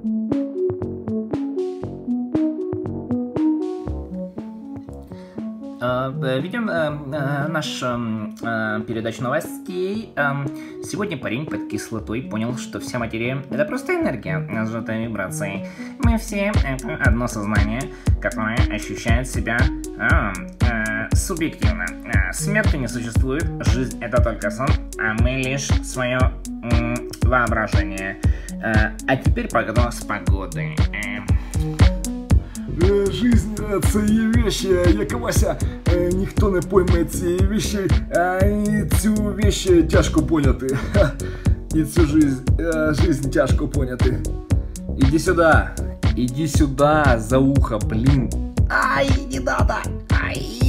Видим нашу передачу новостей. Сегодня парень под кислотой понял, что вся материя — это просто энергия, сжатая вибрацией. Мы все — это одно сознание, которое ощущает себя субъективно. Смерти не существует, жизнь — это только сон, а мы лишь свое воображение. А теперь прогноз погоды. Жизнь – це є вещі, яка Вася, ніхто не пойме цієї вещі, і цю вещь тяжко поняти. І цю жизнь тяжко поняти. Иди сюда, за ухо, блин. Ай, не надо, ай.